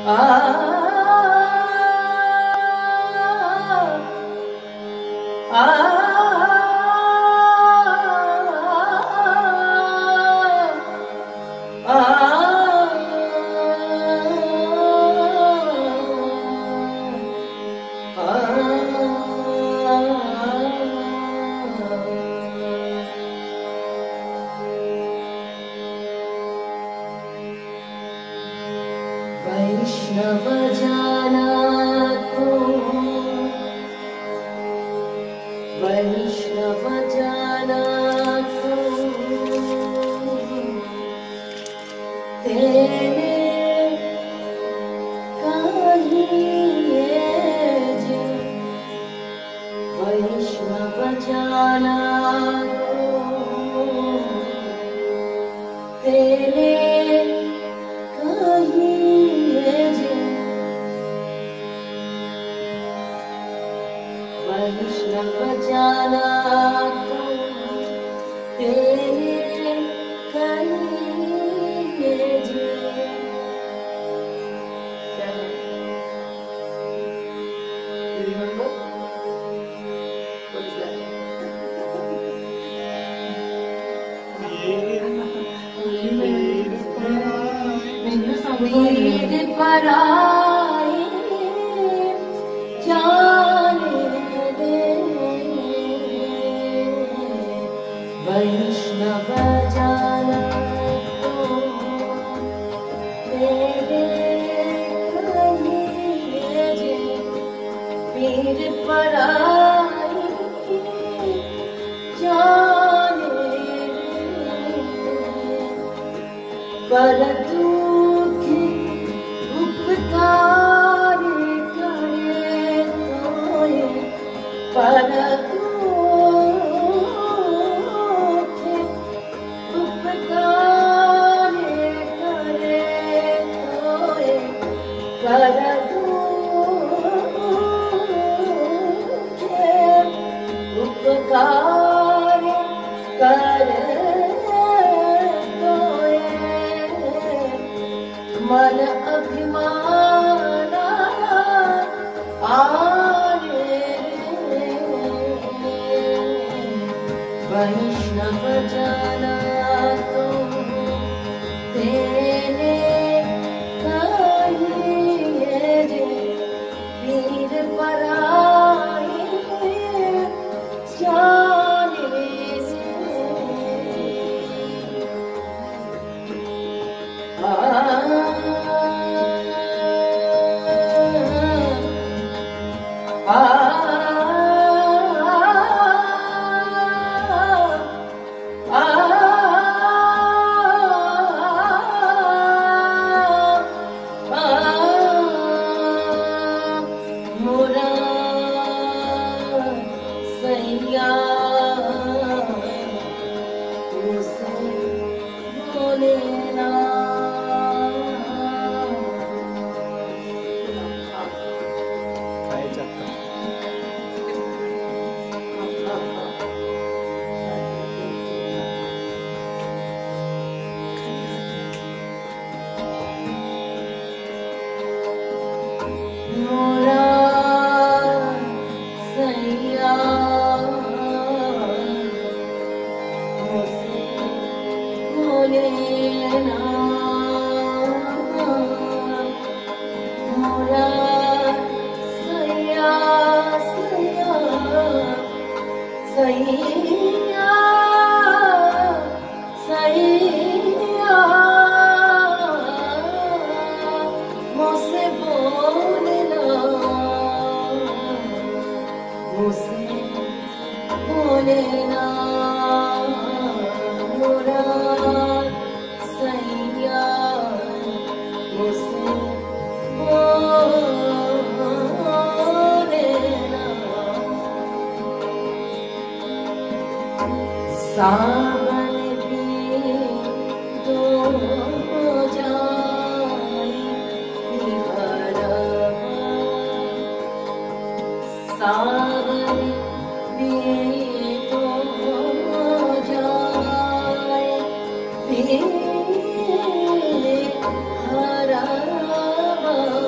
हरा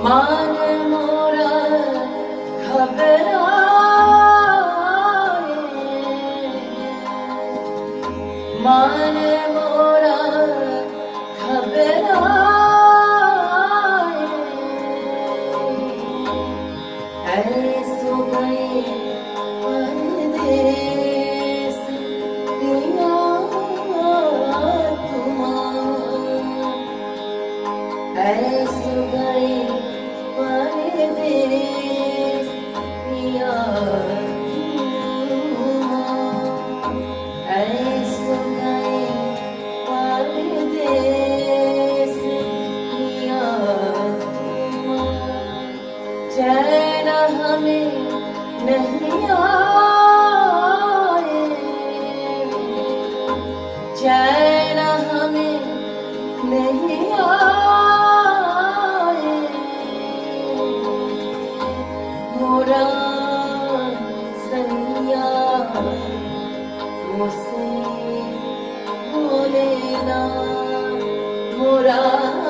मान मोरा घबराए, मान मोरा घबराए, ऐसो गए परदेस दिया तुम्हारा, ऐसो गए परदेस दिया तुम्हारा, ऐसो गए परदेस दिया तुम्हारा, चैन हमें नहीं आए, चैन हमें नहीं आए, मोरा सैया मुझसे बोले ना, मोरा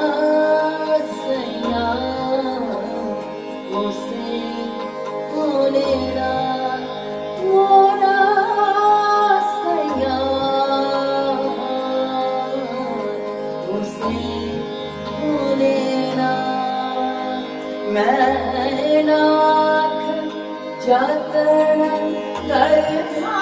सैया मुझसे बोले ना, मोरा सैया मुझसे बोले ना, मैं लाख जतन करता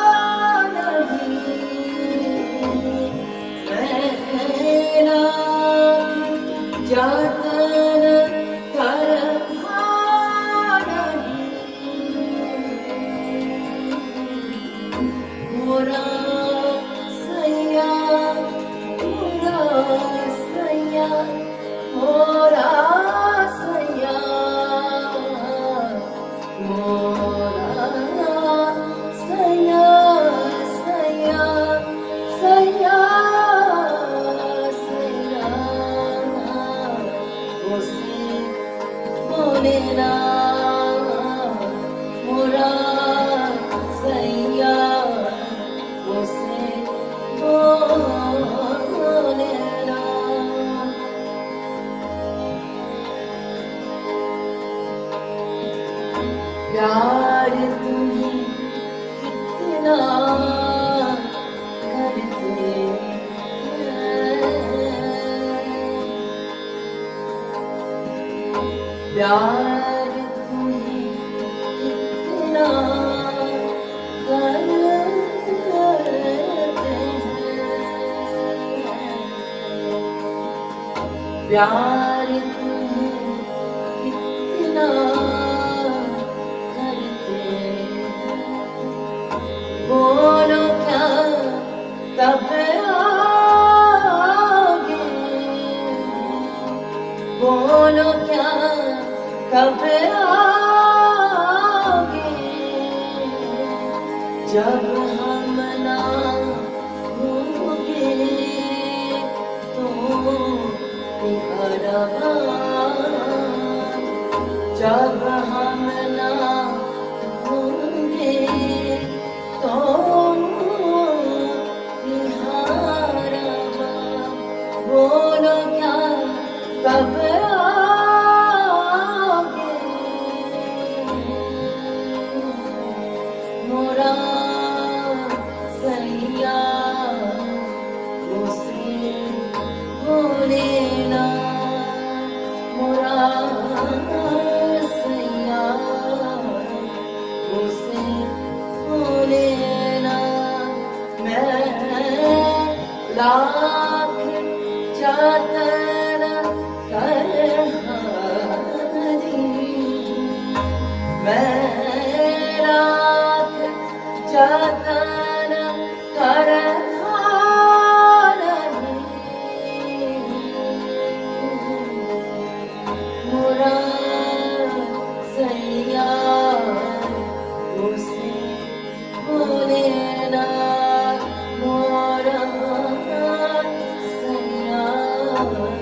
नहीं, मैं लाख जतन करता नहीं, मोरा सैया, मोरा सैया, मोरा सैया, मोरा सैया, सैया, सैया, सैया मुझसे बोले ना, मोरा सैया मुझसे बोले ना। प्यार तुम्हें कितना करते हैं, प्यार तुम्हें कितना करते हैं, प्यार तुम्हें कितना बोलो क्या तब आगे, बोलो क्या तब आगे, जब हम ना होंगे तो निहरवा, जब हम ना होंगे तो निहारवा, बोलो क्या कब आगे, मोरा सैया मुझसे बोले ना, मोरा सैया मुझसे बोले ना, मैं लाख जतन कर हारी, मैं लाख जतन कर हारी, मोरा सैया मुझसे बोले ना, मोरा सैया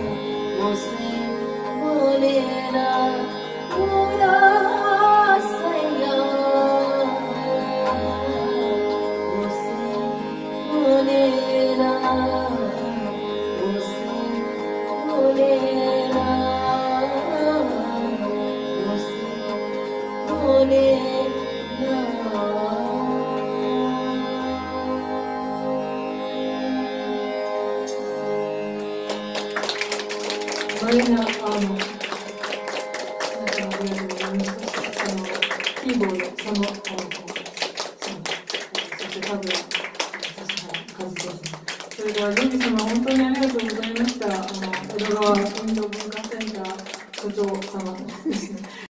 マリナ、ありがとうございます。キーボード、佐野智子さん、そしてタブラ、指原和人さん、それからジョニー様、本当にありがとうございました。江戸川運動文化センター所長様ですね。